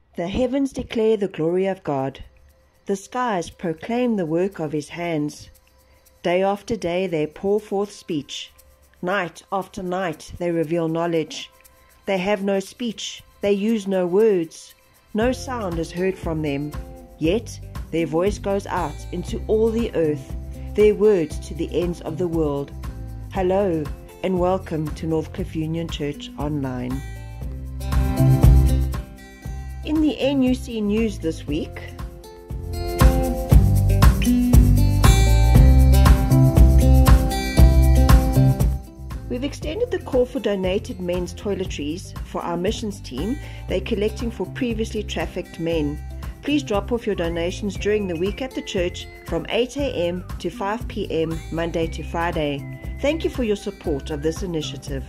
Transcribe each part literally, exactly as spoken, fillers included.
The heavens declare the glory of God. The skies proclaim the work of his hands. Day after day they pour forth speech. Night after night they reveal knowledge. They have no speech, they use no words. No sound is heard from them. Yet their voice goes out into all the earth, their words to the ends of the world. Hello and welcome to Northcliffe Union Church Online. In the N U C news this week, we've extended the call for donated men's toiletries for our missions team. They're collecting for previously trafficked men. Please drop off your donations during the week at the church from eight a m to five p m Monday to Friday. Thank you for your support of this initiative.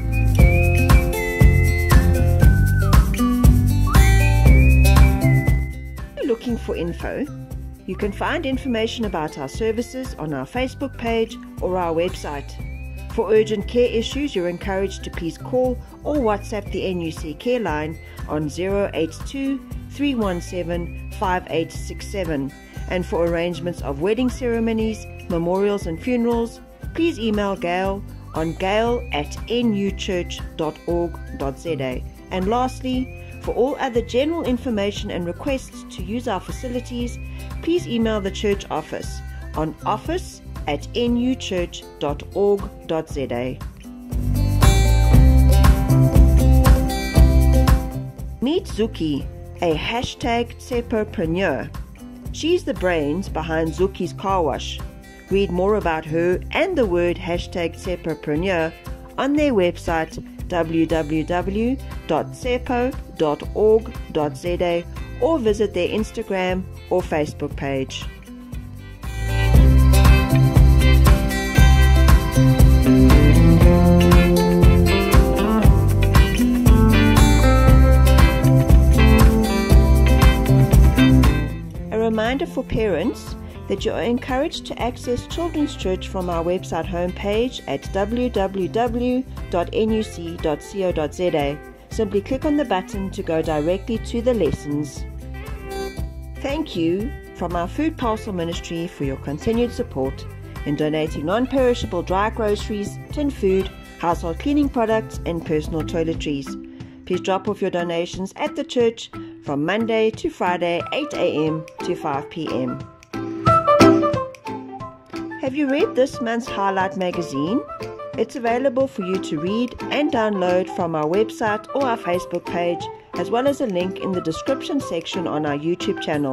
Looking for info, you can find information about our services on our Facebook page or our website. For urgent care issues, you're encouraged to please call or WhatsApp the N U C Care line on zero eight two, three one seven, five eight six seven. And for arrangements of wedding ceremonies, memorials and funerals, please email Gail on gail at n u church dot org dot z a. And lastly, for all other general information and requests to use our facilities, please email the church office on office at n u church dot org dot z a. Meet Zuki, a hashtag Tsepopreneur. She's the brains behind Zuki's Car Wash. Read more about her and the word hashtag Tsepopreneur on their website w w w dot tsepo dot org dot z a or visit their Instagram or Facebook page. A reminder for parents that you are encouraged to access Children's Church from our website homepage at w w w dot n u c dot co dot z a. Simply click on the button to go directly to the lessons. Thank you from our Food Parcel Ministry for your continued support in donating non-perishable dry groceries, tin food, household cleaning products and personal toiletries. Please drop off your donations at the church from Monday to Friday, eight a m to five p m Have you read this month's Highlight magazine? It's available for you to read and download from our website or our Facebook page, as well as a link in the description section on our YouTube channel.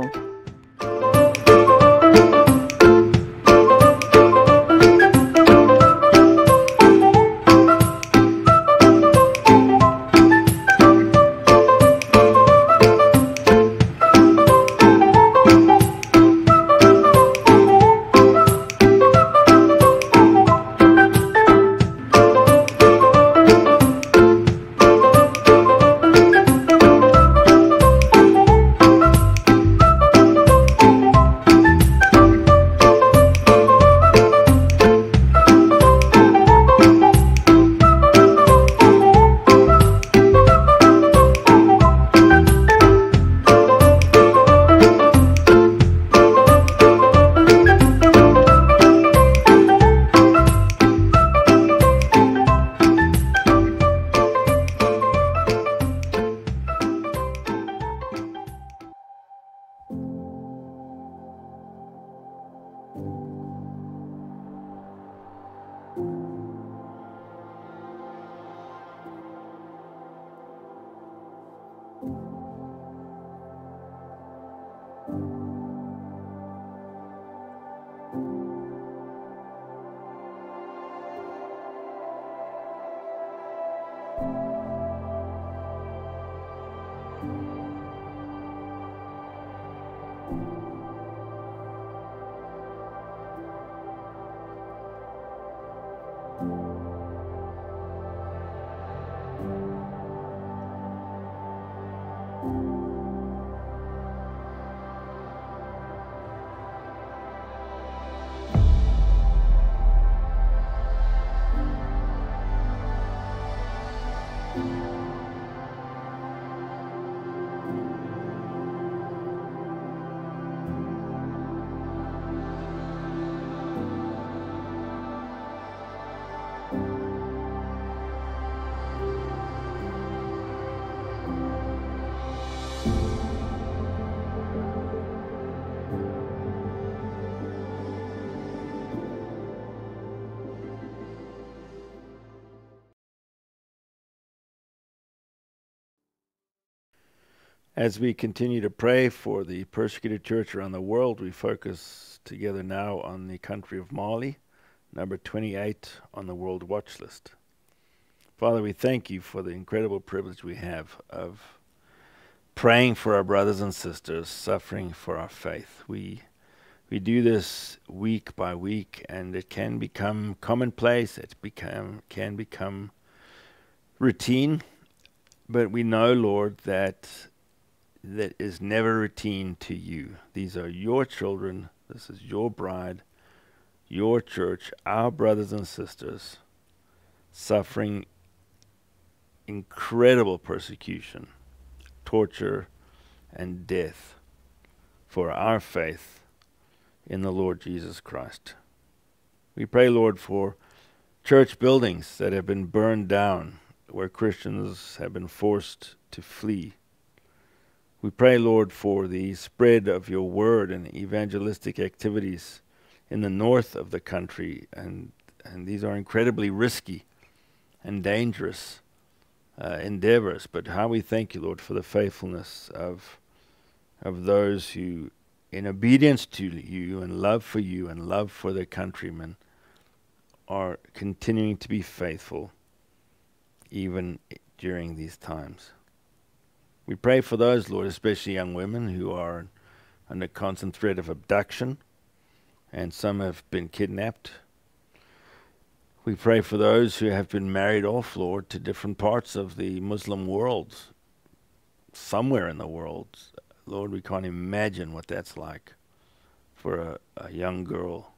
As we continue to pray for the persecuted church around the world, we focus together now on the country of Mali, number twenty-eight on the World Watch List. Father, we thank you for the incredible privilege we have of praying for our brothers and sisters suffering for our faith. We we do this week by week, and it can become commonplace. It become can become routine, but we know, Lord, that that is never routine to you. These are your children. This is your bride, your church, our brothers and sisters suffering incredible persecution, torture, and death for our faith in the Lord Jesus Christ. We pray, Lord, for church buildings that have been burned down, where Christians have been forced to flee. We pray, Lord, for the spread of your word and evangelistic activities in the north of the country, and, and these are incredibly risky and dangerous uh, endeavors. But how we thank you, Lord, for the faithfulness of, of those who, in obedience to you and love for you and love for their countrymen, are continuing to be faithful even during these times. We pray for those, Lord, especially young women who are under constant threat of abduction, and some have been kidnapped. We pray for those who have been married off, Lord, to different parts of the Muslim world, somewhere in the world. Lord, we can't imagine what that's like for a, a young girl.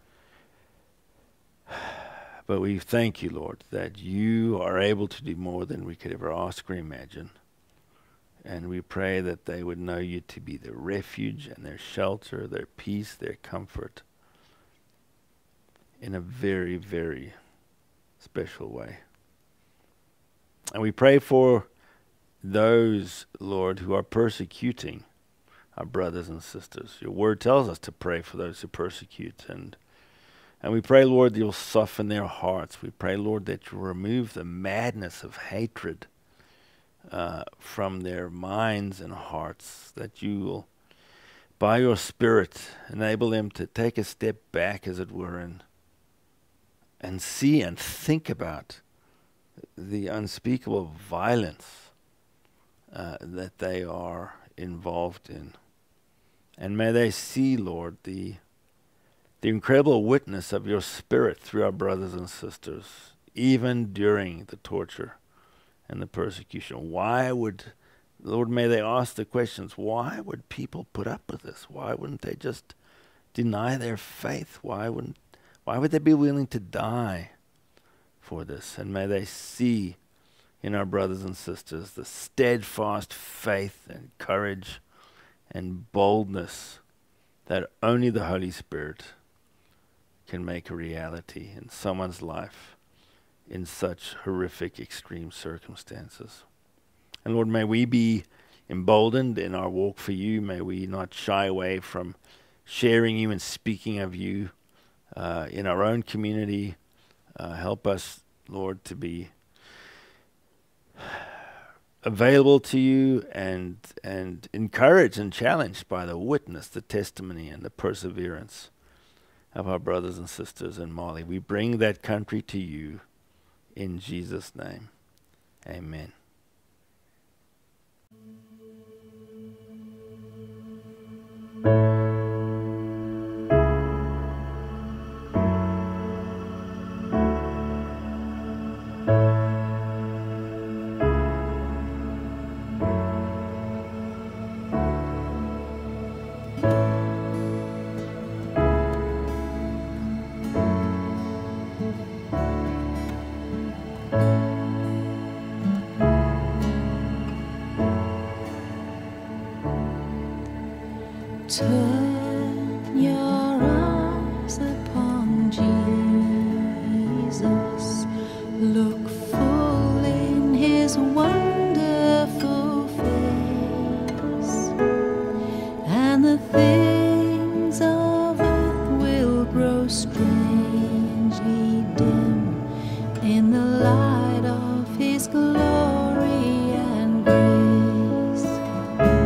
But we thank you, Lord, that you are able to do more than we could ever ask or imagine. And we pray that they would know you to be their refuge and their shelter, their peace, their comfort, in a very, very special way. And we pray for those, Lord, who are persecuting our brothers and sisters. Your word tells us to pray for those who persecute. And and we pray, Lord, that you'll soften their hearts. We pray, Lord, that you'll remove the madness of hatred Uh, from their minds and hearts, that you will, by your Spirit, enable them to take a step back, as it were, and, and see and think about the unspeakable violence uh, that they are involved in. And may they see, Lord, the, the incredible witness of your Spirit through our brothers and sisters, even during the torture and the persecution. Why would, Lord, may they ask the questions, why would people put up with this? Why wouldn't they just deny their faith? Why wouldn't, why would they be willing to die for this? And may they see in our brothers and sisters the steadfast faith and courage and boldness that only the Holy Spirit can make a reality in someone's life in such horrific, extreme circumstances. And Lord, may we be emboldened in our walk for you. May we not shy away from sharing you and speaking of you uh, in our own community. Uh, help us, Lord, to be available to you and and encouraged and challenged by the witness, the testimony, and the perseverance of our brothers and sisters in Mali. We bring that country to you in Jesus' name. Amen. Turn your eyes upon Jesus. Look full in his wonderful face, and the things of earth will grow strangely dim in the light of his glory and grace.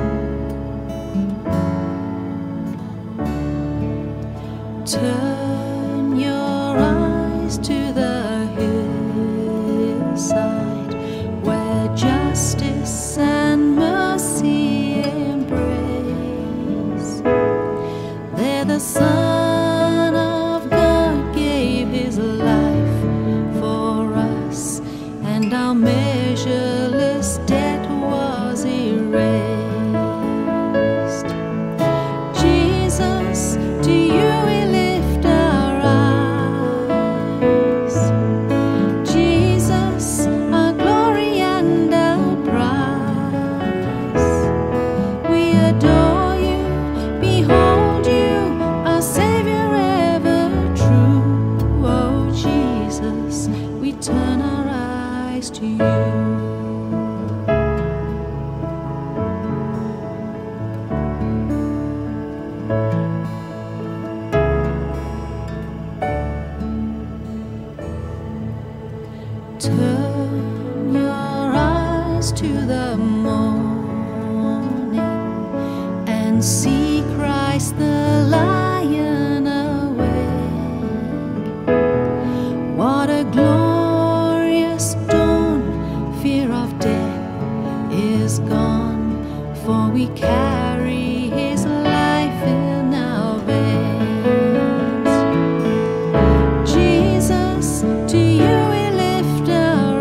and see Christ the Lion awake. What a glorious dawn, fear of death is gone, for we carry his life in our veins. Jesus, to you we lift our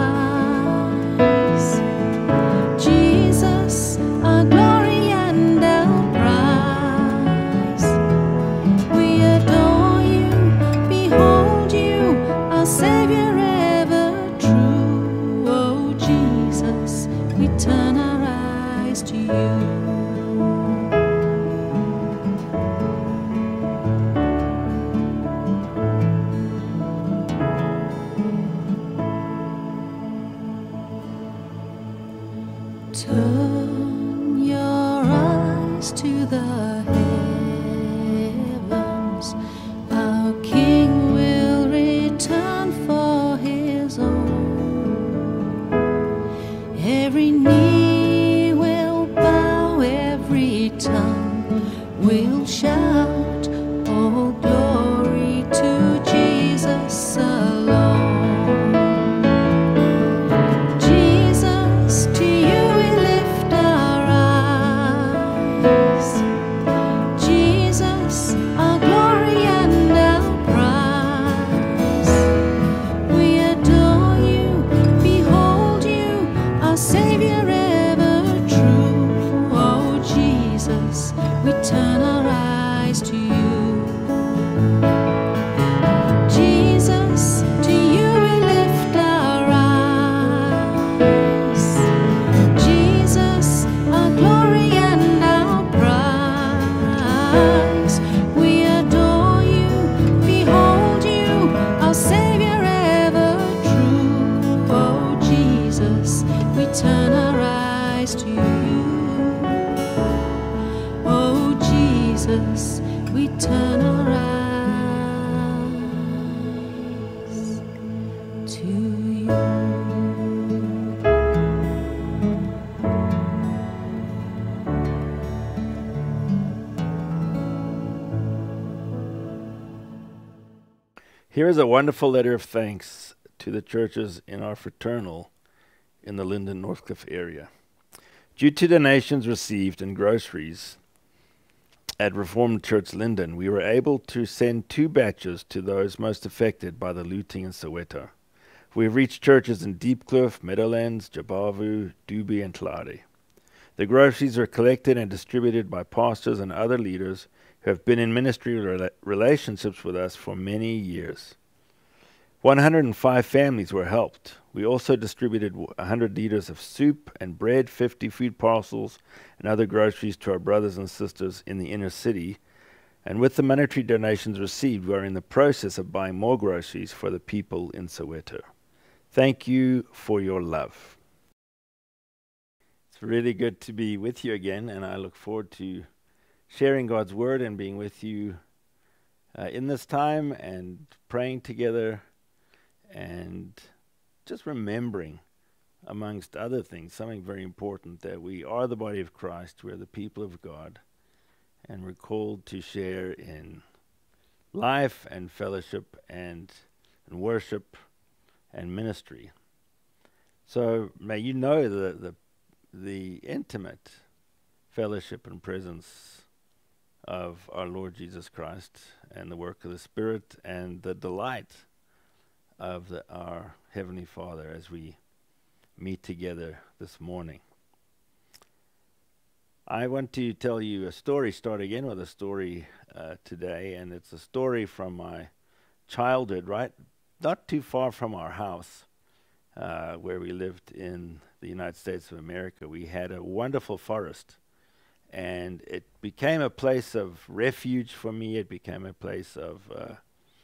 eyes. Jesus, our glory and our prize. We adore you, behold you, our Savior ever true. Oh Jesus, we turn our eyes to you. Turn your eyes to the heavens. Our King will return for his own. Every knee will bow, every tongue will shout, all glory to Jesus alone. Jesus, to you we lift our eyes. Jesus, our glory and our prize. We adore you, behold you, our Savior ever true. Oh Jesus, we turn our eyes to you. Jesus, to you we lift our eyes. Jesus, our glory and our prize. We adore you, behold you, our Savior ever true. Oh Jesus, we turn our eyes to you. Oh Jesus, we turn our eyes to you. Here is a wonderful letter of thanks to the churches in our fraternal in the Linden Northcliffe area. Due to donations received in groceries at Reformed Church Linden, we were able to send two batches to those most affected by the looting in Soweto. We have reached churches in Deepcliff, Meadowlands, Jabavu, Dubi, and Tlade. The groceries are collected and distributed by pastors and other leaders who have been in ministry rela- relationships with us for many years. one hundred five families were helped. We also distributed one hundred liters of soup and bread, fifty food parcels, and other groceries to our brothers and sisters in the inner city. And with the monetary donations received, we are in the process of buying more groceries for the people in Soweto. Thank you for your love. It's really good to be with you again, and I look forward to sharing God's word and being with you uh, in this time and praying together and just remembering, amongst other things, something very important, that we are the body of Christ, we're the people of God, and we're called to share in life and fellowship and, and worship and ministry. So may you know the, the, the intimate fellowship and presence of our Lord Jesus Christ and the work of the Spirit and the delight of the, our Heavenly Father as we meet together this morning. I want to tell you a story, start again with a story uh, today, and it's a story from my childhood, right? Not too far from our house uh, where we lived in the United States of America. We had a wonderful forest, and it became a place of refuge for me. It became a place of uh,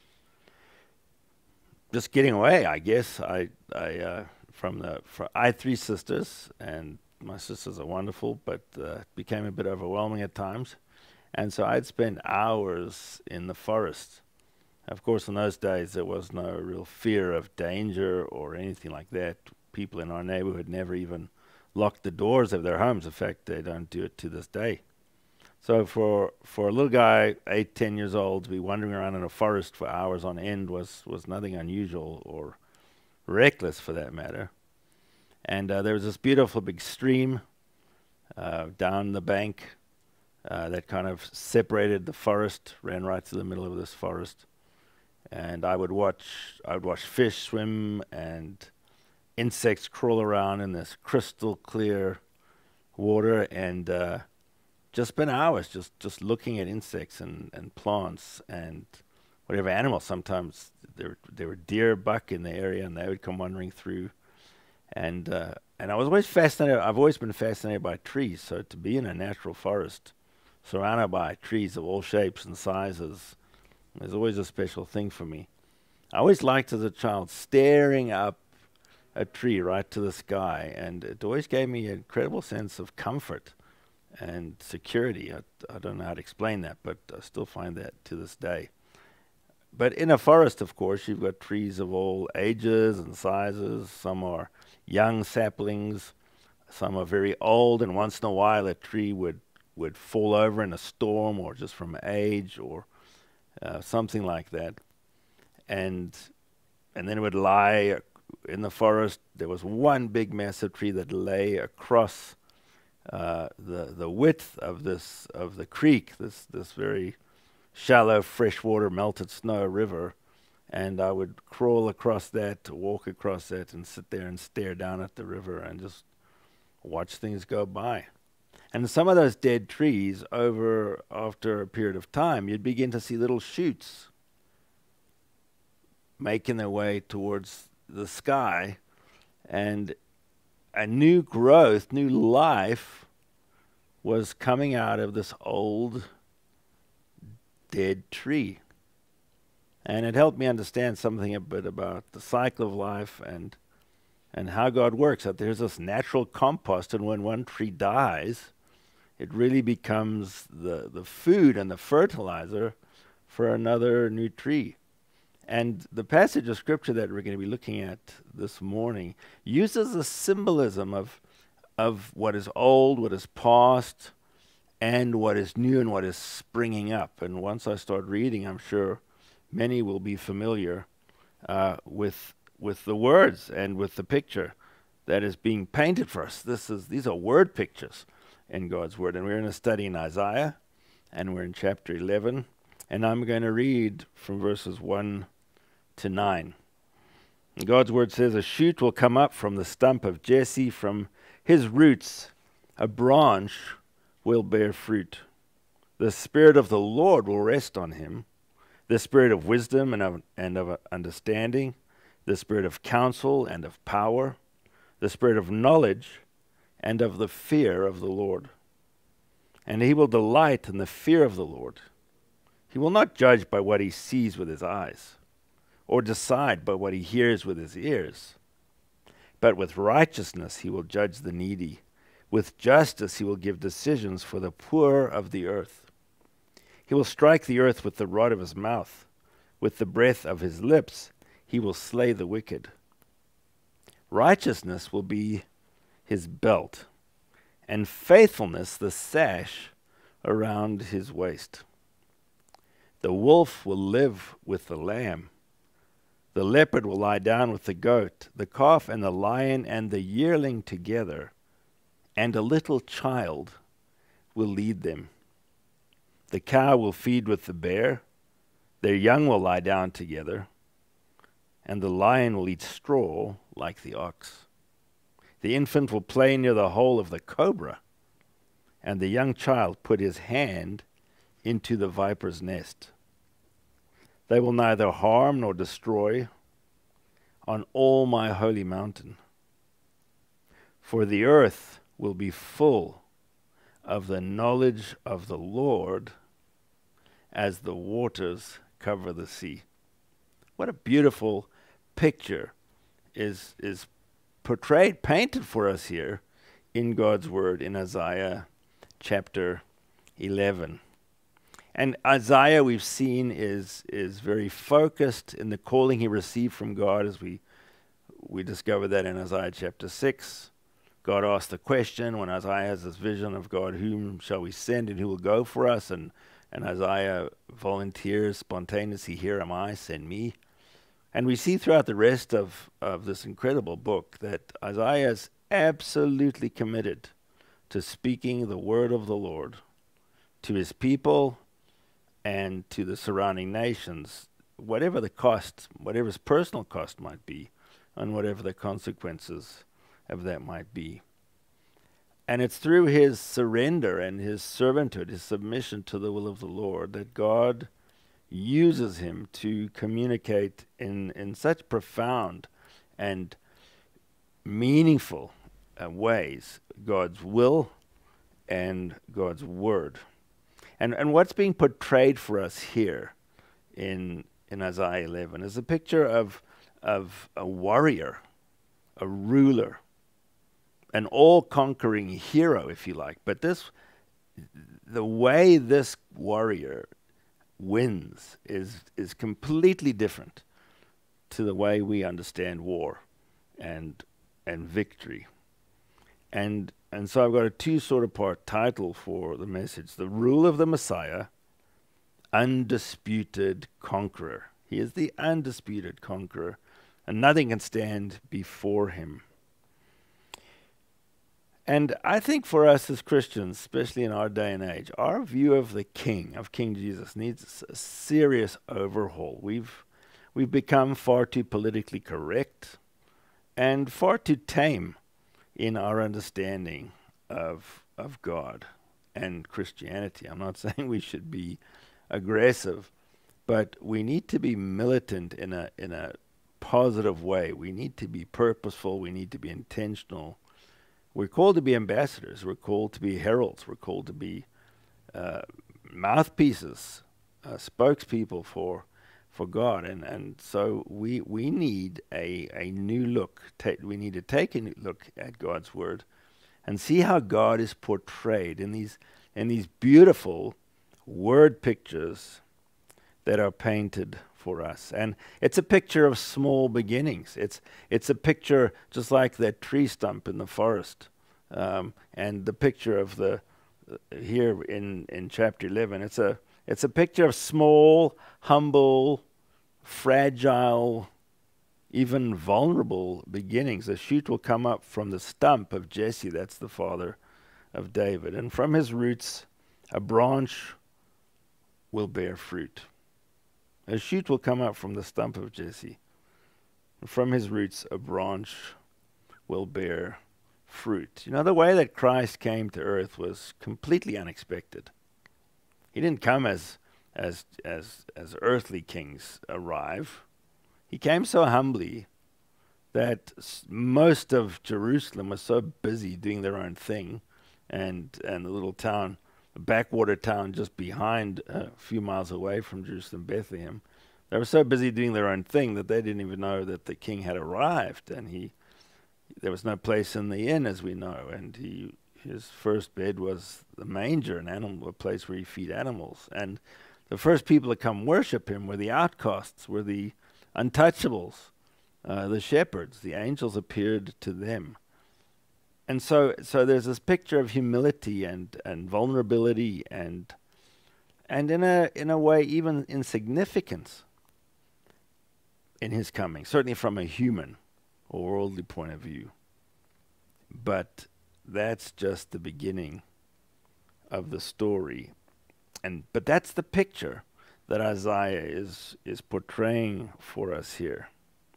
just getting away, I guess. I, I uh, from the fr- I had three sisters, and my sisters are wonderful, but uh, it became a bit overwhelming at times. And so I'd spend hours in the forest. Of course, in those days, there was no real fear of danger or anything like that. People in our neighborhood never even locked the doors of their homes. In fact, they don't do it to this day. So for for a little guy, eight, ten years old, to be wandering around in a forest for hours on end was, was nothing unusual or reckless for that matter. And uh, there was this beautiful big stream uh, down the bank uh, that kind of separated the forest, ran right through the middle of this forest. And I would watch, I would watch fish swim and insects crawl around in this crystal clear water, and uh, just spend hours just, just looking at insects and, and plants and whatever animals. Sometimes there there were deer, buck in the area, and they would come wandering through. And uh, and I was always fascinated. I've always been fascinated by trees. So to be in a natural forest, surrounded by trees of all shapes and sizes, is always a special thing for me. I always liked as a child staring up a tree right to the sky, and it always gave me an incredible sense of comfort and security. I, I don't know how to explain that, but I still find that to this day. But in a forest, of course, you've got trees of all ages and sizes. Some are young saplings, some are very old, and once in a while a tree would, would fall over in a storm or just from age or uh, something like that. And and then it would lie uh, in the forest. There was one big massive tree that lay across uh, the the width of this of the creek, this this very shallow freshwater melted snow river, and I would crawl across that, walk across that, and sit there and stare down at the river and just watch things go by. And some of those dead trees, over after a period of time, you'd begin to see little shoots making their way towards the sky, and a new growth, new life was coming out of this old dead tree. And it helped me understand something a bit about the cycle of life and and how God works. That there's this natural compost, and when one tree dies, it really becomes the, the food and the fertilizer for another new tree. And the passage of scripture that we're going to be looking at this morning uses a symbolism of of what is old, what is past, and what is new and what is springing up. And once I start reading, I'm sure many will be familiar uh, with with the words and with the picture that is being painted for us. This is these are word pictures in God's word. And we're in a study in Isaiah, and we're in chapter eleven, and I'm going to read from verses one to nine. And God's word says, "A shoot will come up from the stump of Jesse, from his roots a branch will bear fruit. The Spirit of the Lord will rest on him, the Spirit of wisdom and of, and of understanding, the Spirit of counsel and of power, the Spirit of knowledge and of the fear of the Lord. And he will delight in the fear of the Lord. He will not judge by what he sees with his eyes, or decide by what he hears with his ears. But with righteousness he will judge the needy. With justice he will give decisions for the poor of the earth. He will strike the earth with the rod of his mouth. With the breath of his lips he will slay the wicked. Righteousness will be his belt, and faithfulness the sash around his waist. The wolf will live with the lamb. The leopard will lie down with the goat, the calf and the lion and the yearling together, and a little child will lead them. The cow will feed with the bear, their young will lie down together, and the lion will eat straw like the ox. The infant will play near the hole of the cobra, and the young child put his hand into the viper's nest. They will neither harm nor destroy on all my holy mountain. For the earth will be full of the knowledge of the Lord as the waters cover the sea." What a beautiful picture is is portrayed, painted for us here in God's word in Isaiah chapter eleven. And Isaiah, we've seen, is is very focused in the calling he received from God, as we we discover that in Isaiah chapter six. God asked the question, when Isaiah has this vision of God, whom shall we send and who will go for us? And, and Isaiah volunteers spontaneously, here am I, send me. And we see throughout the rest of, of this incredible book that Isaiah is absolutely committed to speaking the word of the Lord to his people and to the surrounding nations, whatever the cost, whatever his personal cost might be, and whatever the consequences of that might be. And it's through his surrender and his servanthood, his submission to the will of the Lord, that God uses him to communicate in, in such profound and meaningful uh, ways God's will and God's word. And and what's being portrayed for us here in in Isaiah eleven is a picture of of a warrior, a ruler, an all-conquering hero, if you like. But this, the way this warrior wins is is completely different to the way we understand war and and victory. And and so I've got a two sort of part title for the message: The Rule of the Messiah, Undisputed Conqueror. He is the undisputed conqueror, and nothing can stand before him. And I think for us as Christians, especially in our day and age, our view of the King, of King Jesus, needs a serious overhaul. We've we've become far too politically correct and far too tame in our understanding of of God and Christianity. I'm not saying we should be aggressive, but we need to be militant in a in a positive way. We need to be purposeful. We need to be intentional. We're called to be ambassadors. We're called to be heralds. We're called to be uh, mouthpieces, uh, spokespeople for for God. And and so we we need a a new look. Ta- we need to take a new look at God's word and see how God is portrayed in these in these beautiful word pictures that are painted for us. And it's a picture of small beginnings. It's it's a picture just like that tree stump in the forest, um, and the picture of the uh, here in in chapter eleven. It's a it's a picture of small, humble, fragile, even vulnerable beginnings. A shoot will come up from the stump of Jesse. That's the father of David, and from his roots, a branch will bear fruit. A shoot will come up from the stump of Jesse. From his roots, a branch will bear fruit. You know, the way that Christ came to earth was completely unexpected. He didn't come as as as as earthly kings arrive. He came so humbly that s- most of Jerusalem was so busy doing their own thing, and and the little town, a backwater town just behind, uh, a few miles away from Jerusalem, Bethlehem, they were so busy doing their own thing that they didn't even know that the king had arrived. And he, there was no place in the inn, as we know, and he, his first bed was the manger, an animal, a place where you feed animals. And the first people to come worship him were the outcasts, were the untouchables, uh, the shepherds. The angels appeared to them. And so so there's this picture of humility and, and vulnerability and and in a in a way even insignificance in his coming, certainly from a human or worldly point of view. But that's just the beginning of the story. And but that's the picture that Isaiah is is portraying for us here.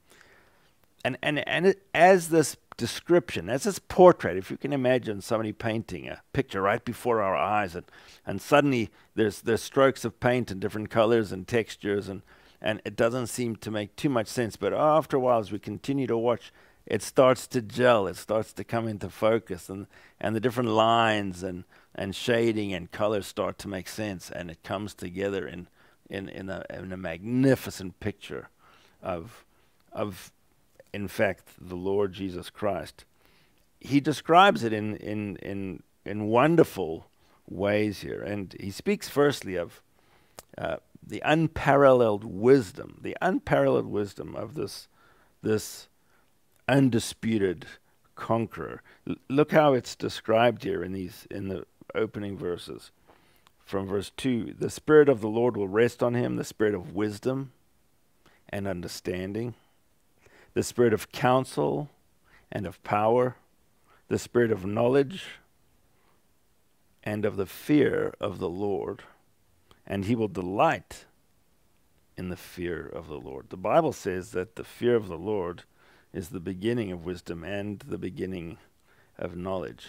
And and and it, as this description, as this portrait, if you can imagine somebody painting a picture right before our eyes, and, and suddenly there's there's strokes of paint in different colors and textures, and, and it doesn't seem to make too much sense. But after a while, as we continue to watch, it starts to gel, it starts to come into focus, and, and the different lines and, and shading and colors start to make sense, and it comes together in in, in, a, in a magnificent picture of of in fact, the Lord Jesus Christ. He describes it in in in in wonderful ways here, and he speaks firstly of uh, the unparalleled wisdom, the unparalleled wisdom of this this undisputed conqueror. L- look how it's described here in these in the opening verses. From verse two, the Spirit of the Lord will rest on him, the Spirit of wisdom and understanding, the Spirit of counsel and of power, the Spirit of knowledge and of the fear of the Lord, and he will delight in the fear of the Lord. The Bible says that the fear of the Lord is the beginning of wisdom and the beginning of knowledge.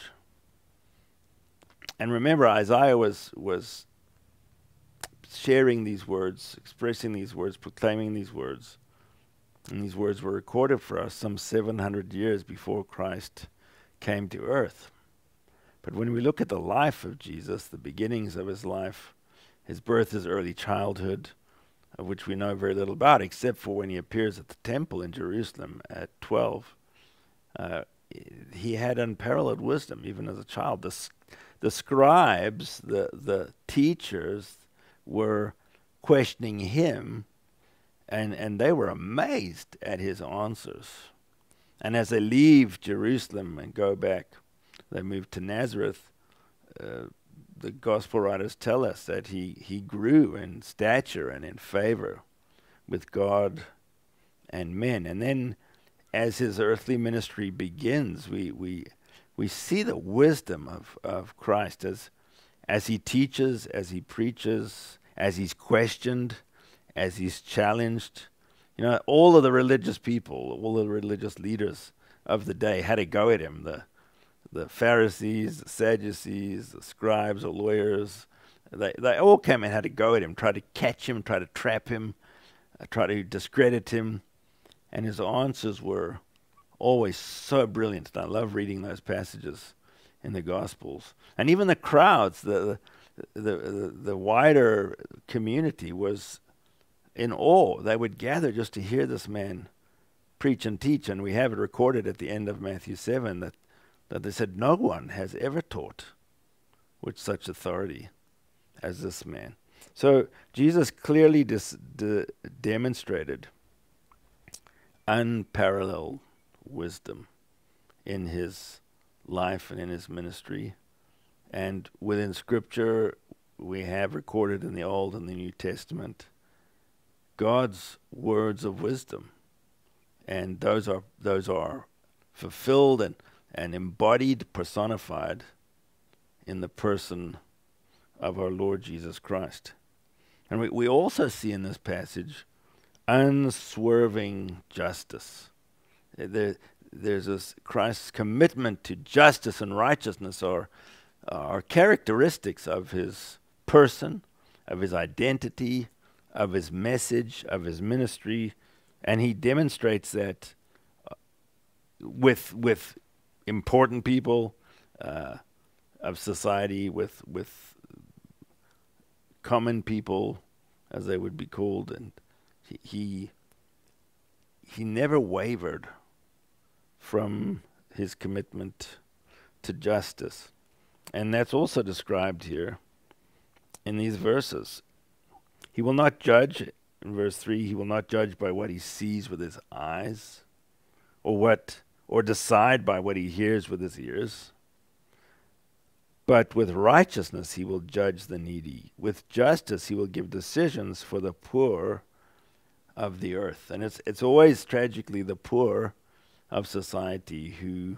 And remember, Isaiah was was sharing these words, expressing these words, proclaiming these words. And these words were recorded for us some seven hundred years before Christ came to earth. But when we look at the life of Jesus, the beginnings of his life, his birth, his early childhood, of which we know very little about, except for when he appears at the temple in Jerusalem at twelve, uh, he had unparalleled wisdom, even as a child. The, the scribes, the, the teachers, were questioning him, and, and they were amazed at his answers. And as they leave Jerusalem and go back, they move to Nazareth, uh, the gospel writers tell us that he, he grew in stature and in favor with God and men. And then as his earthly ministry begins, we we we see the wisdom of, of Christ as as he teaches, as he preaches, as he's questioned, as he's challenged. You know, all of the religious people, all the religious leaders of the day had to go at him. The the Pharisees, the Sadducees, the scribes, the lawyers, they they all came and had to go at him, try to catch him, try to trap him, uh, try to discredit him. And his answers were always so brilliant. And I love reading those passages in the Gospels. And even the crowds, the the the, the wider community was in awe. They would gather just to hear this man preach and teach. And we have it recorded at the end of Matthew seven that, that they said, no one has ever taught with such authority as this man. So Jesus clearly dis- de- demonstrated unparalleled wisdom in his life and in his ministry. And within Scripture, we have recorded in the Old and the New Testament God's words of wisdom. And those are those are fulfilled and, and embodied, personified in the person of our Lord Jesus Christ. And we, we also see in this passage unswerving justice. There, there's this Christ's commitment to justice and righteousness are, are characteristics of his person, of his identity, of his message, of his ministry, and he demonstrates that uh, with with important people uh, of society, with with common people, as they would be called, and he he, he never wavered from his commitment to justice. And that's also described here in these verses. He will not judge, in verse three, he will not judge by what he sees with his eyes, or what or decide by what he hears with his ears. But with righteousness he will judge the needy. With justice he will give decisions for the poor of the earth. And it's it's always tragically the poor of society who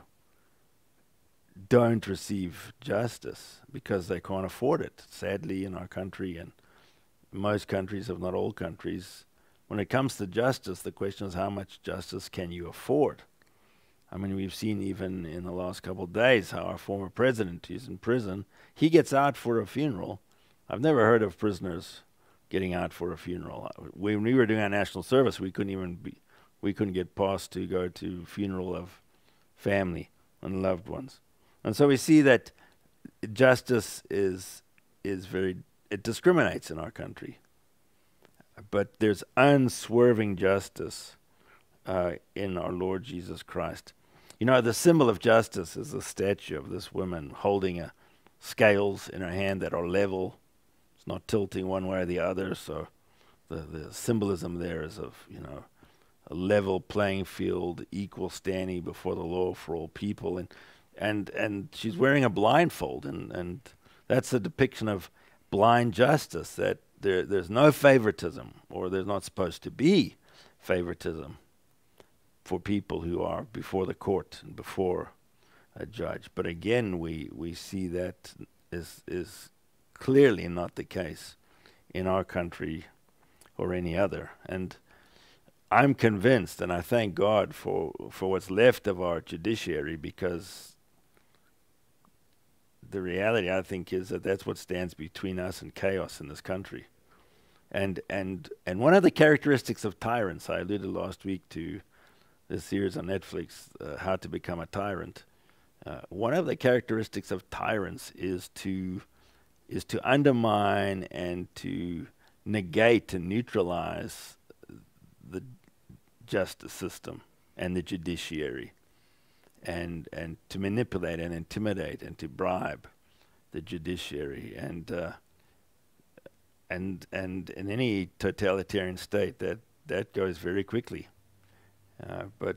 don't receive justice because they can't afford it. Sadly, in our country and most countries, if not all countries, when it comes to justice, the question is how much justice can you afford? I mean, we've seen even in the last couple of days how our former president, who's in prison, he gets out for a funeral. I've never heard of prisoners getting out for a funeral. When we were doing our national service, we couldn't even be, we couldn't get passed to go to funeral of family and loved ones. And so we see that justice is is very, it discriminates in our country. But there's unswerving justice uh, in our Lord Jesus Christ. You know, the symbol of justice is a statue of this woman holding a scales in her hand that are level. It's not tilting one way or the other. So the, the symbolism there is of, you know, a level playing field, equal standing before the law for all people, and and and she's wearing a blindfold, and and that's a depiction of blind justice, that there there's no favoritism, or there's not supposed to be favoritism for people who are before the court and before a judge. But again, we we see that is is clearly not the case in our country or any other. And I'm convinced, and I thank God for for what's left of our judiciary, because the reality, I think, is that that's what stands between us and chaos in this country. And and and one of the characteristics of tyrants, I alluded last week to this series on Netflix, uh, How to Become a Tyrant. Uh, one of the characteristics of tyrants is to is to undermine and to negate and neutralize the justice system and the judiciary, and and to manipulate and intimidate and to bribe the judiciary. And uh, and and in any totalitarian state, that that goes very quickly. Uh, but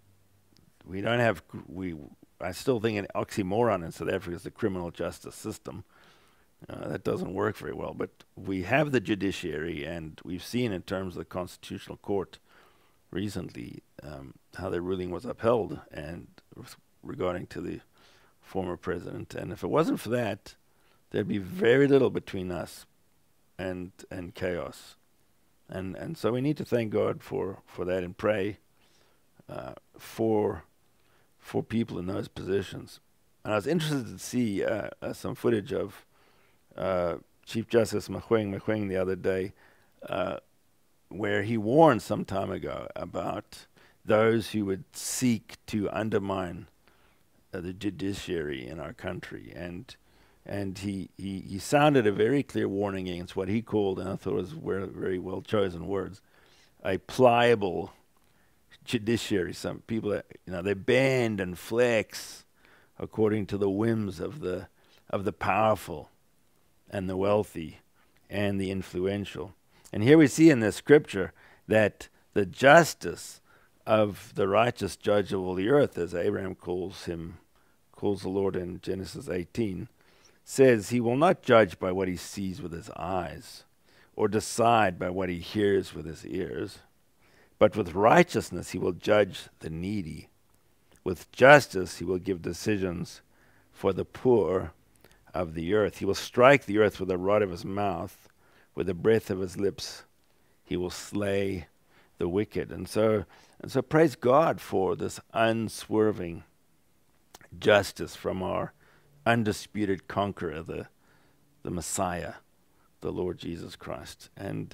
we don't have we. I still think an oxymoron in South Africa is the criminal justice system. Uh, that doesn't work very well. But we have the judiciary, and we've seen in terms of the Constitutional Court recently um, how their ruling was upheld, and regarding to the former president. And if it wasn't for that, there'd be very little between us and and chaos. And and so we need to thank God for for that, and pray uh, for for people in those positions. And I was interested to see uh, uh, some footage of uh, Chief Justice Mogoeng Mogoeng the other day, uh, where he warned some time ago about those who would seek to undermine uh, the judiciary in our country. And and he, he, he sounded a very clear warning against what he called, and I thought it was very, very well chosen words, a pliable judiciary. Some people, that, you know, they bend and flex according to the whims of the of the powerful and the wealthy and the influential. And here we see in this scripture that the justice of the righteous judge of all the earth, as Abraham calls him, calls the Lord in Genesis eighteen, says he will not judge by what he sees with his eyes, or decide by what he hears with his ears, but with righteousness he will judge the needy. With justice he will give decisions for the poor of the earth. He will strike the earth with the rod of his mouth. With the breath of his lips he will slay the wicked. And so and so praise God for this unswerving justice from our undisputed conqueror, the the Messiah, the Lord Jesus Christ. And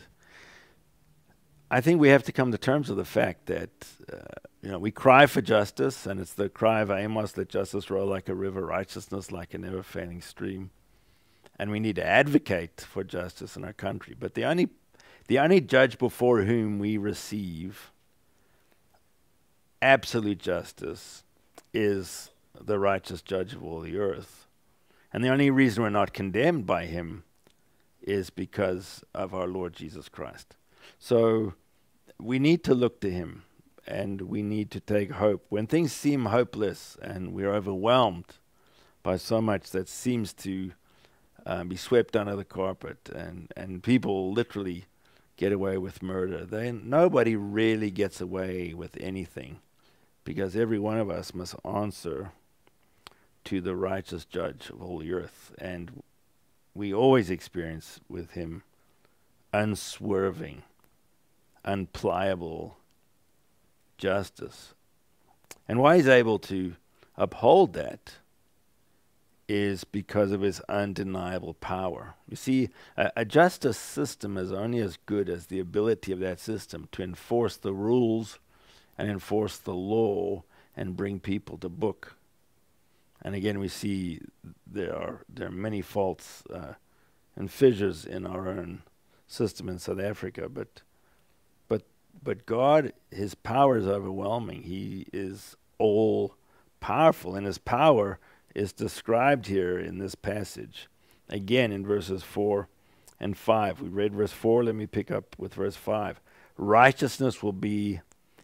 I think we have to come to terms with the fact that uh, you know, we cry for justice, and it's the cry of Amos, let justice roll like a river, righteousness like a never-failing stream. And we need to advocate for justice in our country. But the only the only judge before whom we receive absolute justice is the righteous judge of all the earth. And the only reason we're not condemned by him is because of our Lord Jesus Christ. So we need to look to him, and we need to take hope. When things seem hopeless and we're overwhelmed by so much that seems to um, be swept under the carpet, and, and people literally get away with murder, then nobody really gets away with anything, because every one of us must answer to the righteous judge of all the earth. And we always experience with him unswerving, unpliable justice. And why he's able to uphold that is because of his undeniable power. You see, a, a justice system is only as good as the ability of that system to enforce the rules and enforce the law and bring people to book. And again, we see there are there are many faults uh, and fissures in our own system in South Africa, but but but God, his power is overwhelming. He is all powerful, and his power is described here in this passage. Again, in verses four and five. We read verse four, let me pick up with verse five. Righteousness will be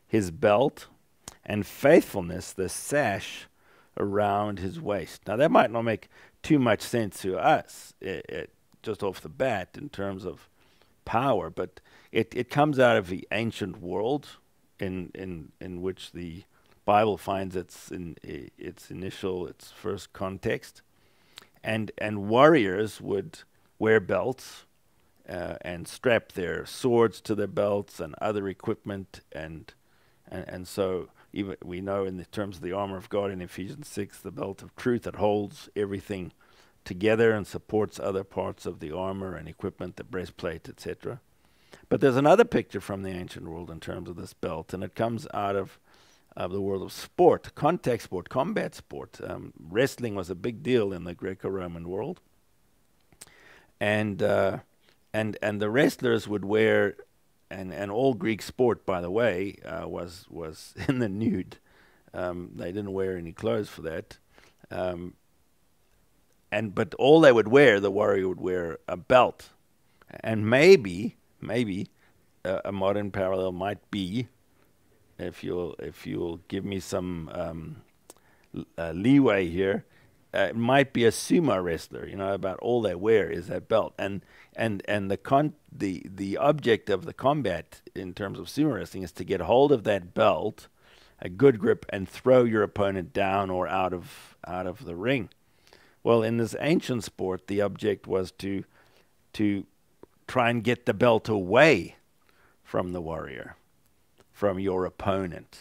his belt, and faithfulness, the sash around his waist. Now that might not make too much sense to us, it, it, just off the bat in terms of power, but it, it comes out of the ancient world in in in which the Bible finds its in its initial its first context, and and warriors would wear belts uh, and strap their swords to their belts and other equipment, and and and so even we know in the terms of the armor of God in Ephesians six, the belt of truth that holds everything together and supports other parts of the armor and equipment, the breastplate, et cetera. But there's another picture from the ancient world in terms of this belt, and it comes out of, of the world of sport, contact sport, combat sport. Um, wrestling was a big deal in the Greco-Roman world, and uh, and and the wrestlers would wear, and, and all Greek sport, by the way, uh, was was in the nude. Um, they didn't wear any clothes for that. Um, and but all they would wear, the warrior would wear a belt, and maybe. Maybe uh, a modern parallel might be, if you'll if you'll give me some um, l- uh, leeway here, uh, it might be a sumo wrestler. You know, about all they wear is that belt, and and and the con the the object of the combat in terms of sumo wrestling is to get hold of that belt, a good grip, and throw your opponent down or out of out of the ring. Well, in this ancient sport, the object was to to try and get the belt away from the warrior, from your opponent.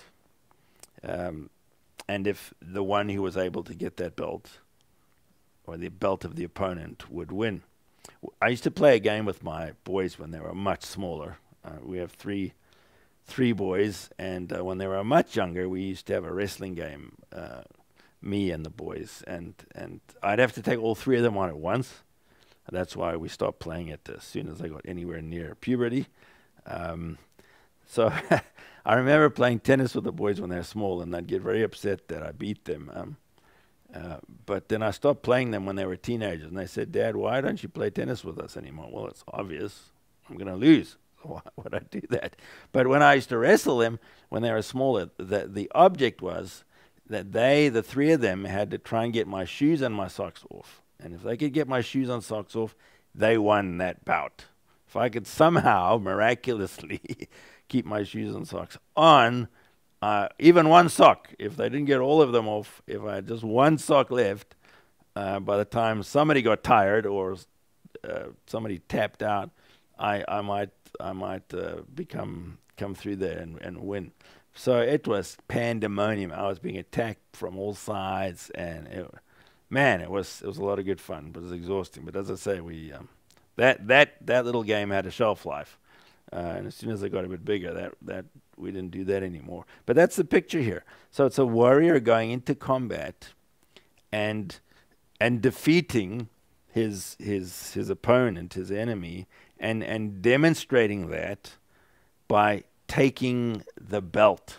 Um, and if the one who was able to get that belt, or the belt of the opponent, would win. I used to play a game with my boys when they were much smaller. Uh, we have three three boys, and uh, when they were much younger, we used to have a wrestling game, uh, me and the boys. And, and I'd have to take all three of them on at once. That's why we stopped playing it as soon as I got anywhere near puberty. Um, so I remember playing tennis with the boys when they were small, and I'd get very upset that I beat them. Um, uh, but then I stopped playing them when they were teenagers, and they said, "Dad, why don't you play tennis with us anymore?" Well, it's obvious. I'm going to lose. So why would I do that? But when I used to wrestle them when they were smaller, the, the object was that they, the three of them, had to try and get my shoes and my socks off. And if they could get my shoes and socks off, they won that bout. If I could somehow, miraculously, keep my shoes and socks on, uh, even one sock, if they didn't get all of them off, if I had just one sock left, uh, by the time somebody got tired or uh, somebody tapped out, I, I might I might uh, become come through there and, and win. So it was pandemonium. I was being attacked from all sides, and it, man, it was it was a lot of good fun, but it was exhausting. But as I say, we um, that that that little game had a shelf life, uh, and as soon as it got a bit bigger, that that we didn't do that anymore. But that's the picture here. So it's a warrior going into combat, and and defeating his his his opponent, his enemy, and and demonstrating that by taking the belt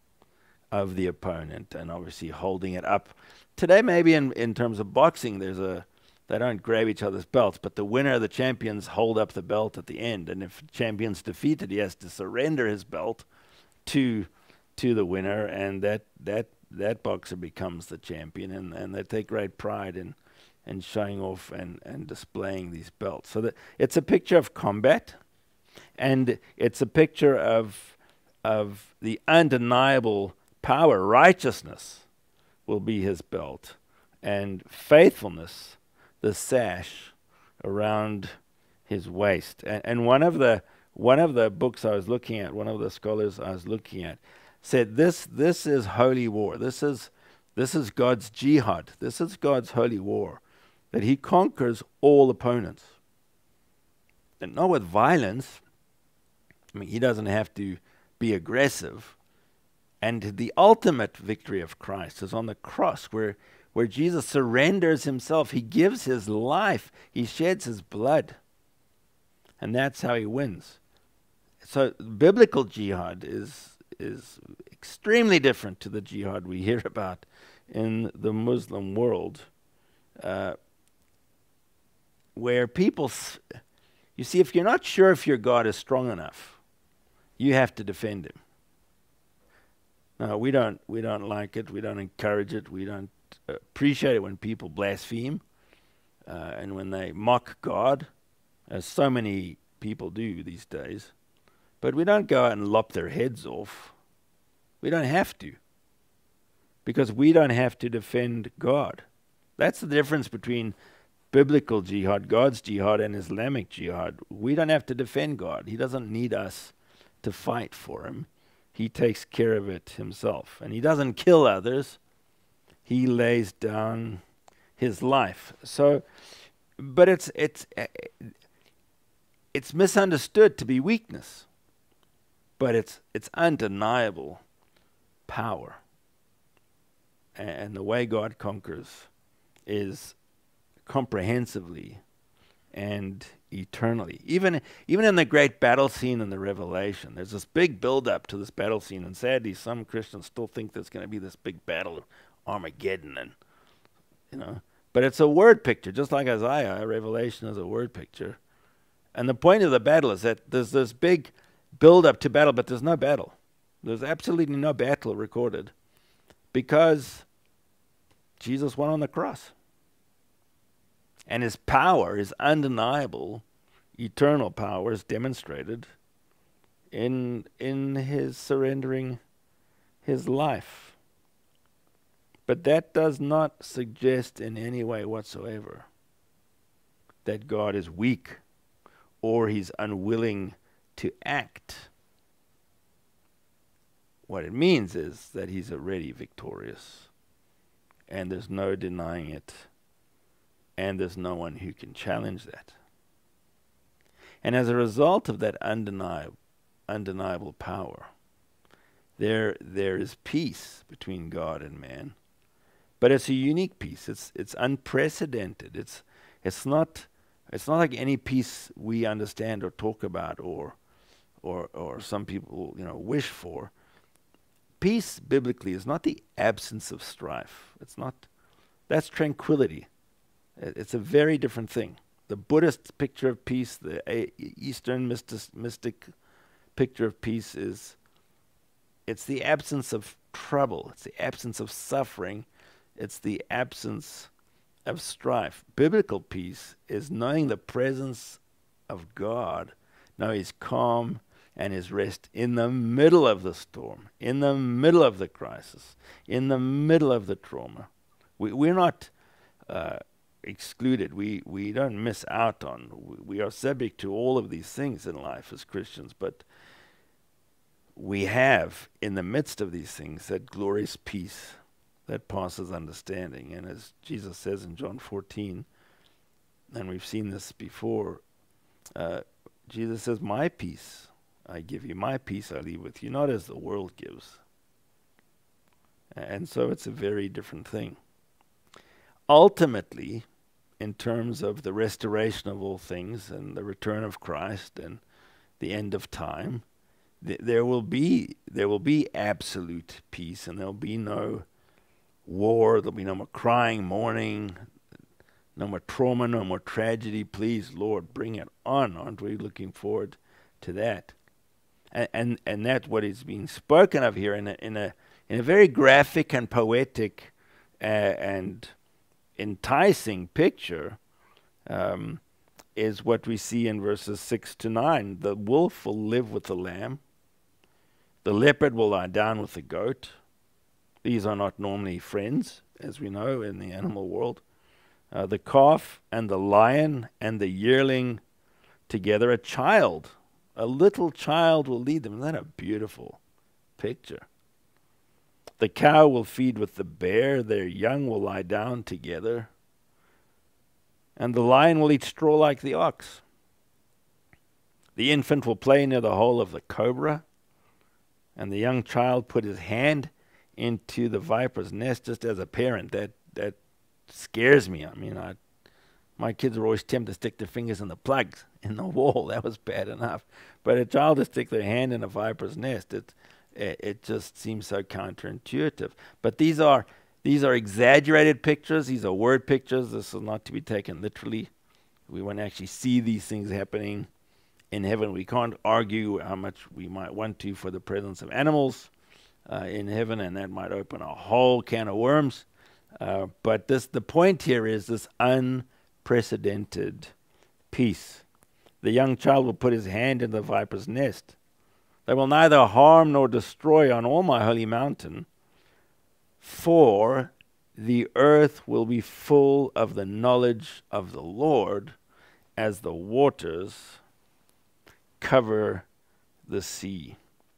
of the opponent and obviously holding it up. Today, maybe in, in terms of boxing, there's a they don't grab each other's belts, but the winner of the champions hold up the belt at the end, and if the champion's defeated, he has to surrender his belt to to the winner, and that that that boxer becomes the champion, and, and they take great pride in in showing off and, and displaying these belts. So that it's a picture of combat, and it's a picture of of the undeniable power. Righteousness will be his belt, and faithfulness, the sash around his waist. And, and one of the one of the books I was looking at, one of the scholars I was looking at, said this this is holy war. This is this is God's jihad. This is God's holy war, that he conquers all opponents. And not with violence. I mean, he doesn't have to be aggressive. And the ultimate victory of Christ is on the cross, where, where Jesus surrenders himself. He gives his life. He sheds his blood. And that's how he wins. So biblical jihad is, is extremely different to the jihad we hear about in the Muslim world, uh, where people, s- you see, if you're not sure if your God is strong enough, you have to defend him. No, we don't. We don't like it. We don't encourage it. We don't appreciate it when people blaspheme uh, and when they mock God, as so many people do these days. But we don't go out and lop their heads off. We don't have to, because we don't have to defend God. That's the difference between biblical jihad, God's jihad, and Islamic jihad. We don't have to defend God. He doesn't need us to fight for him. He takes care of it himself. And he doesn't kill others. He lays down his life. So, but it's it's uh, it's misunderstood to be weakness. But it's it's undeniable power. And, and the way God conquers is comprehensively and eternally. Even even in the great battle scene in the Revelation, there's this big build-up to this battle scene, and sadly some Christians still think there's going to be this big battle of Armageddon, and you know, but it's a word picture, just like Isaiah. Revelation is a word picture, and the point of the battle is that there's this big build-up to battle, but there's no battle. There's absolutely no battle recorded, because Jesus won on the cross. And his power, his undeniable, eternal power, is demonstrated in in his surrendering his life. But that does not suggest in any way whatsoever that God is weak or he's unwilling to act. What it means is that he's already victorious, and there's no denying it. And there's no one who can challenge that. And as a result of that undeniable, undeniable power, there there is peace between God and man. But it's a unique peace. It's it's unprecedented. It's it's not it's not like any peace we understand or talk about or or or some people, you know, wish for. Peace biblically is not the absence of strife. It's not that's tranquility. It's a very different thing. The Buddhist picture of peace, the a Eastern mystic, mystic picture of peace is, it's the absence of trouble. It's the absence of suffering. It's the absence of strife. Biblical peace is knowing the presence of God, knowing his calm and his rest in the middle of the storm, in the middle of the crisis, in the middle of the trauma. We, we're not... Uh, excluded. We we don't miss out on. We, we are subject to all of these things in life as Christians, but we have in the midst of these things that glorious peace that passes understanding. And as Jesus says in John fourteen, and we've seen this before, uh, Jesus says, "My peace I give you, my peace I leave with you, not as the world gives." And so it's a very different thing. Ultimately, in terms of the restoration of all things and the return of Christ and the end of time, th there will be there will be absolute peace, and there'll be no war. There'll be no more crying, mourning, no more trauma, no more tragedy. Please, Lord, bring it on. Aren't we looking forward to that? And and, and that's what is being spoken of here in a in a in a very graphic and poetic uh, and enticing picture, um, is what we see in verses six to nine. The wolf will live with the lamb. The leopard will lie down with the goat. These are not normally friends, as we know in the animal world. Uh, the calf and the lion and the yearling together. A child, a little child will lead them. Isn't that a beautiful picture? The cow will feed with the bear, their young will lie down together, and the lion will eat straw like the ox. The infant will play near the hole of the cobra, and the young child put his hand into the viper's nest. Just as a parent, that that scares me. I mean, I, my kids are always tempted to stick their fingers in the plugs in the wall. That was bad enough. But a child to stick their hand in a viper's nest, it's it just seems so counterintuitive. But these are these are exaggerated pictures. These are word pictures. This is not to be taken literally. We want to actually see these things happening in heaven. We can't argue how much we might want to for the presence of animals uh, in heaven, and that might open a whole can of worms. Uh, but this, the point here is this unprecedented peace. The young child will put his hand in the viper's nest. They will neither harm nor destroy on all my holy mountain, for the earth will be full of the knowledge of the Lord as the waters cover the sea.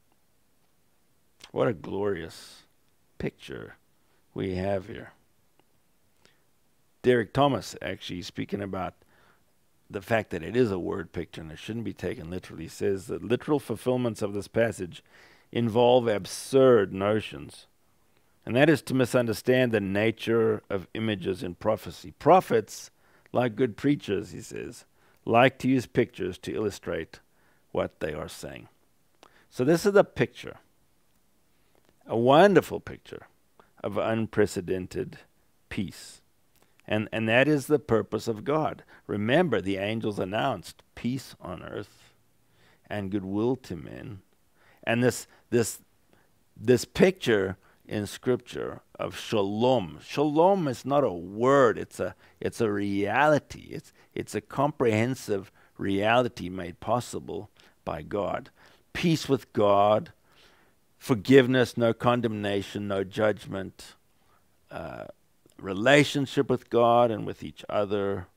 What a glorious picture we have here. Derek Thomas actually speaking about the fact that it is a word picture and it shouldn't be taken literally, says that literal fulfillments of this passage involve absurd notions. And that is to misunderstand the nature of images in prophecy. Prophets, like good preachers, he says, like to use pictures to illustrate what they are saying. So this is a picture, a wonderful picture of unprecedented peace. And and that is the purpose of God. Remember, the angels announced peace on earth and goodwill to men. And this this this picture in Scripture of shalom. Shalom is not a word, it's a it's a reality. It's it's a comprehensive reality made possible by God. Peace with God, forgiveness, no condemnation, no judgment, uh, relationship with God and with each other.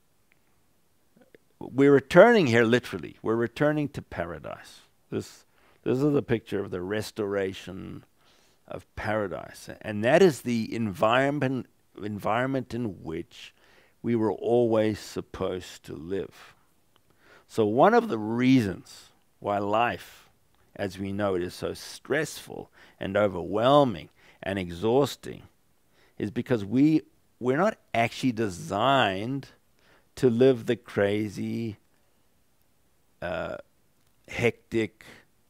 We're returning here literally. We're returning to paradise. This this is the picture of the restoration of paradise. And that is the environment environment in which we were always supposed to live. So one of the reasons why life, as we know it, is so stressful and overwhelming and exhausting is because we, we're not actually designed to live the crazy, uh, hectic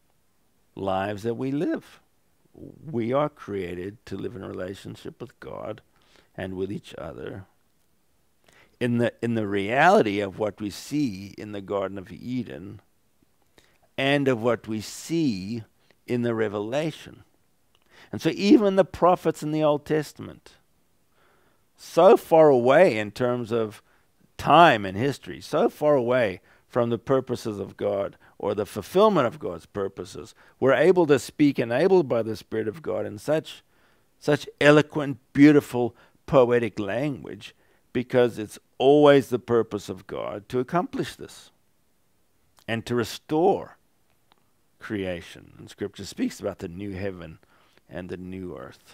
lives that we live. We are created to live in a relationship with God and with each other in the in the reality of what we see in the Garden of Eden and of what we see in the Revelation. And so even the prophets in the Old Testament, so far away in terms of time and history, so far away from the purposes of God or the fulfillment of God's purposes, were able to speak, enabled by the Spirit of God, in such such eloquent, beautiful, poetic language, because it's always the purpose of God to accomplish this and to restore creation. And Scripture speaks about the new heaven and the new earth.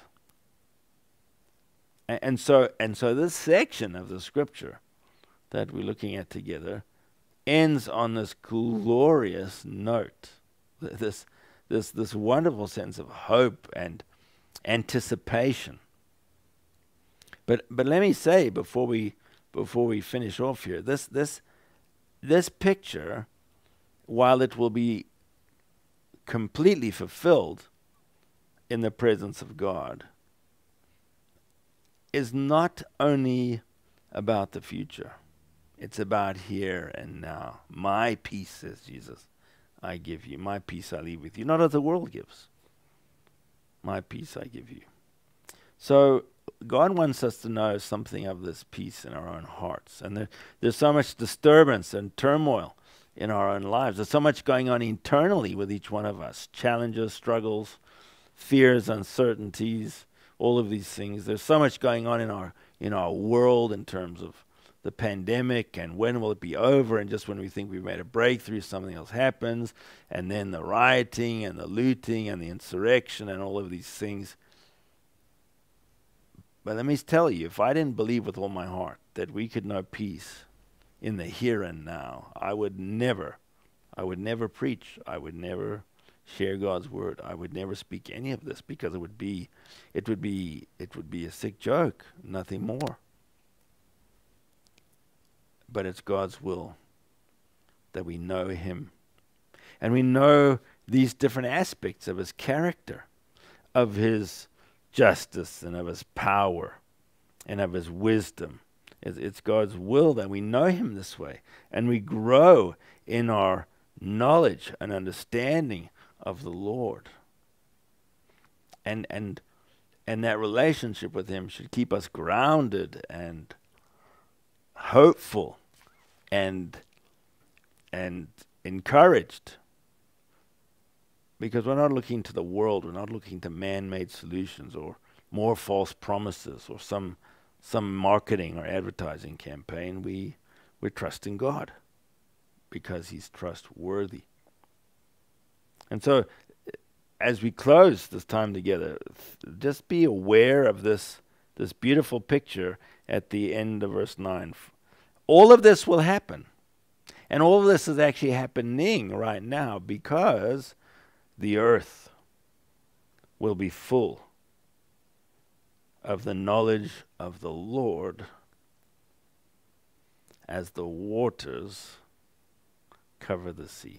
And, and so and so this section of the Scripture that we're looking at together ends on this glorious note, this this this wonderful sense of hope and anticipation. But but let me say before we before we finish off here, this this this picture, while it will be completely fulfilled in the presence of God, is not only about the future. It's about here and now. My peace, says Jesus, I give you. My peace I leave with you. Not as the world gives. My peace I give you. So God wants us to know something of this peace in our own hearts. And there, there's so much disturbance and turmoil in our own lives. There's so much going on internally with each one of us. Challenges, struggles, fears, uncertainties, all of these things. There's so much going on in our in our world in terms of the pandemic and when will it be over, and just when we think we've made a breakthrough, something else happens, and then the rioting and the looting and the insurrection and all of these things. But let me tell you, if I didn't believe with all my heart that we could know peace in the here and now, I would never, I would never preach, I would never share God's word, I would never speak any of this, because it would be, it would be, it would be a sick joke, nothing more. But it's God's will that we know Him. And we know these different aspects of His character, of His justice and of His power and of His wisdom. It's, it's God's will that we know Him this way. And we grow in our knowledge and understanding of the Lord. And and and that relationship with him should keep us grounded and hopeful and and encouraged. Because we're not looking to the world, we're not looking to man-made solutions or more false promises or some some marketing or advertising campaign. We we're trusting God because he's trustworthy. And so as we close this time together, just be aware of this this beautiful picture at the end of verse nine. All of this will happen. And all of this is actually happening right now because the earth will be full of the knowledge of the Lord as the waters cover the sea.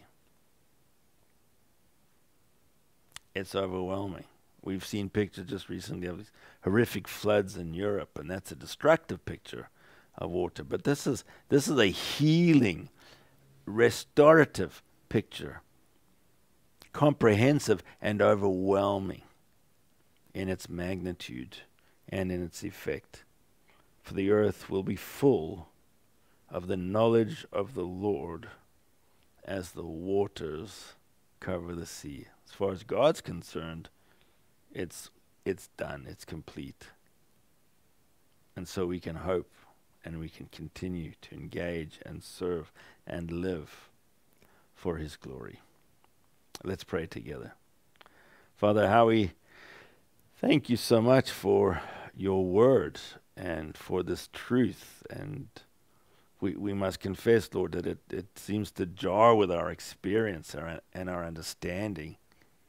It's overwhelming. We've seen pictures just recently of these horrific floods in Europe, and that's a destructive picture of water. But this is this is a healing, restorative picture, comprehensive and overwhelming in its magnitude and in its effect. For the earth will be full of the knowledge of the Lord as the waters cover the sea. As far as God's concerned, it's it's done, it's complete. And so we can hope and we can continue to engage and serve and live for his glory. Let's pray together. Father, how we thank you so much for your word and for this truth. And we we must confess, Lord, that it, it seems to jar with our experience our, and our understanding.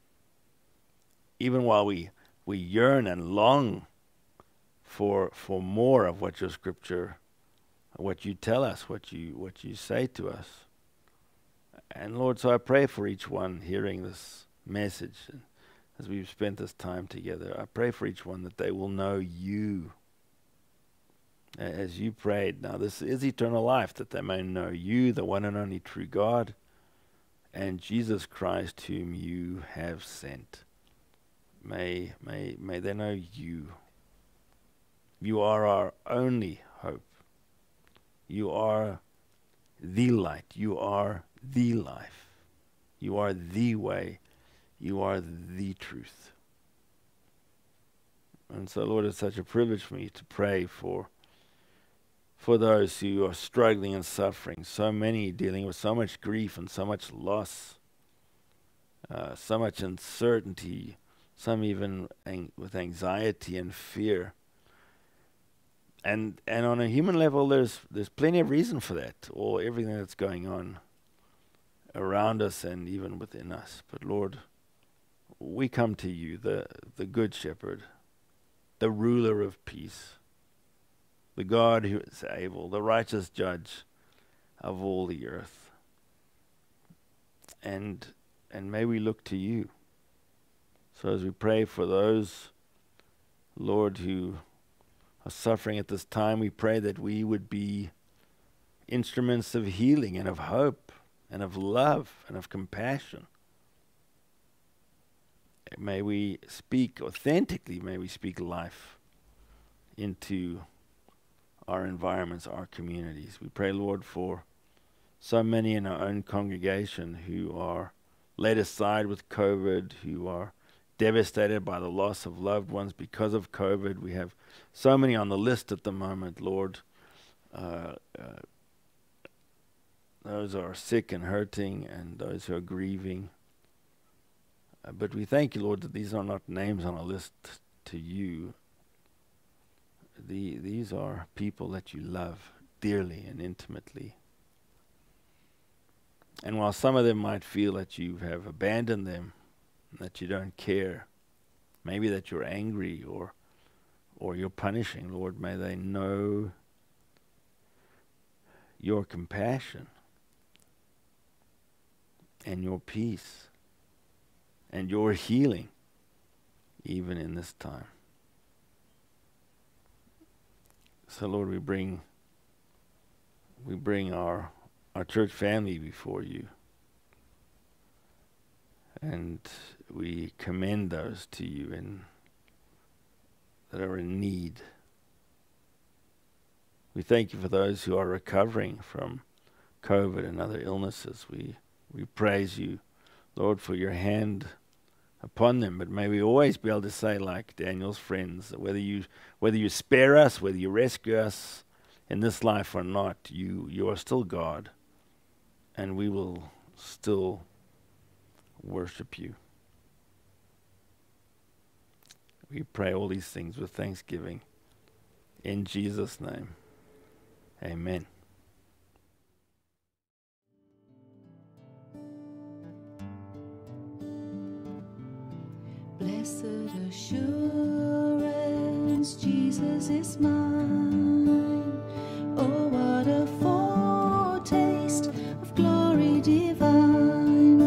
Even while we, we yearn and long for for more of what your scripture, what you tell us, what you what you say to us. And Lord, so I pray for each one hearing this message as we've spent this time together. I pray for each one that they will know you as you prayed. Now this is eternal life, that they may know you, the one and only true God, and Jesus Christ whom you have sent. May, may, may they know you. You are our only hope. You are the light. You are the life. You are the way. You are the truth. And so, Lord, it's such a privilege for me to pray for for those who are struggling and suffering. So many dealing with so much grief and so much loss, uh, so much uncertainty, some even ang- with anxiety and fear. And and on a human level, there's there's plenty of reason for that, or everything that's going on around us and even within us. But Lord, we come to you, the the Good Shepherd, the ruler of peace, the God who is able, the righteous judge of all the earth. And and may we look to you. So as we pray for those, Lord, who are suffering at this time, we pray that we would be instruments of healing and of hope and of love and of compassion. May we speak authentically, may we speak life into our environments, our communities. We pray, Lord, for so many in our own congregation who are laid aside with COVID, who are devastated by the loss of loved ones because of COVID. We have so many on the list at the moment, Lord. Uh, uh, those who are sick and hurting and those who are grieving. Uh, but we thank you, Lord, that these are not names on a list to you. The, these are people that you love dearly and intimately. And while some of them might feel that you have abandoned them, that you don't care, maybe that you're angry or or you're punishing, Lord, may they know your compassion and your peace and your healing even in this time. So Lord, we bring we bring our our church family before you. And we commend those to you in, that are in need. We thank you for those who are recovering from COVID and other illnesses. We we praise you, Lord, for your hand upon them. But may we always be able to say, like Daniel's friends, that whether you whether you spare us, whether you rescue us in this life or not, you you are still God, and we will still worship you. We pray all these things with thanksgiving. In Jesus' name, amen. Blessed assurance, Jesus is mine. Oh, what a foretaste of glory divine.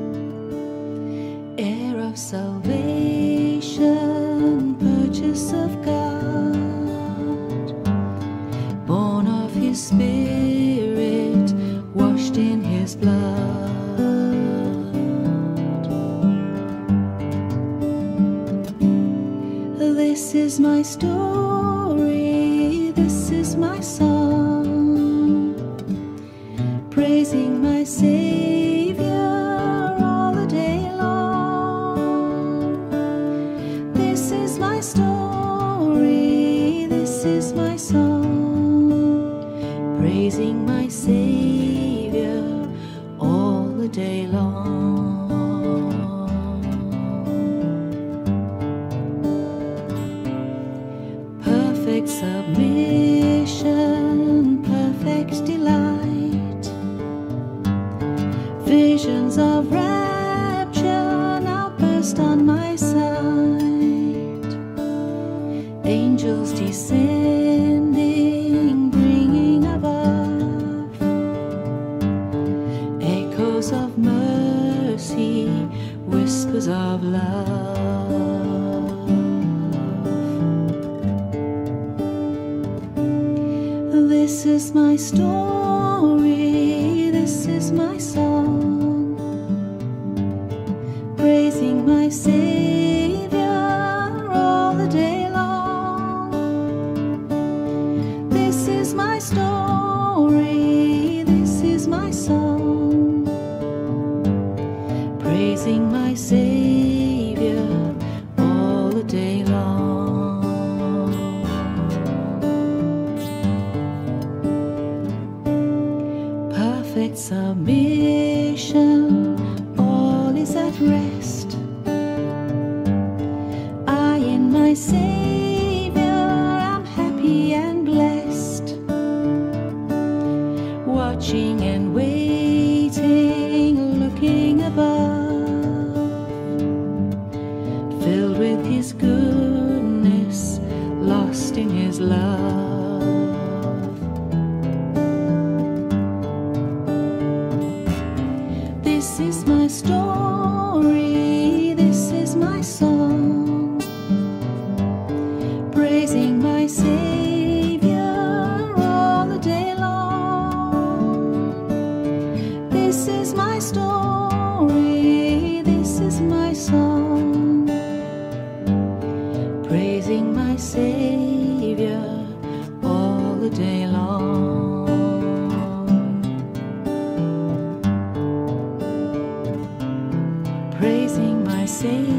Heir of salvation, purchase of God. Born of his Spirit, washed in his blood. This is my story, this is my song, praising my Savior all the day long. This is my story, this is my song, praising my Savior all the day long. Perfect submission, perfect delight, visions of rapture now burst on my sight. Angels descending, bringing above echoes of mercy, whispers of love. This is my story, this is my song, praising my Savior all the day long. This is my story, this is my song, praising my Savior all the day long. Perfect submission, all is at rest. I in my Savior am happy and blessed, watching and waiting, looking above, filled with his goodness, lost in his love. This is my story, this is my song, praising my Savior all the day long. This is my story, this is my song, praising my Savior all the day long. Praising my Savior